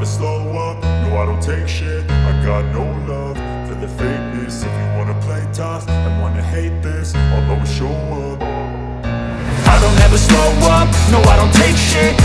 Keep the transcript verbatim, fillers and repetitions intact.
never slow up, no I don't take shit. I got no love for the fakeness. If you wanna play tough and wanna hate this, I'll always show up. I don't ever slow up, no I don't take shit.